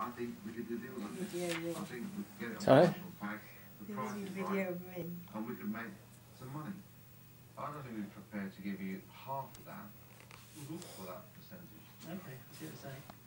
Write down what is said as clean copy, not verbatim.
I think we could do a deal on this. Video, I think we could get it on Sorry? the national pack, the This price is is video right, of me. and we could make some money. I don't think we're prepared to give you half of that for that percentage. Okay, I see what you're saying.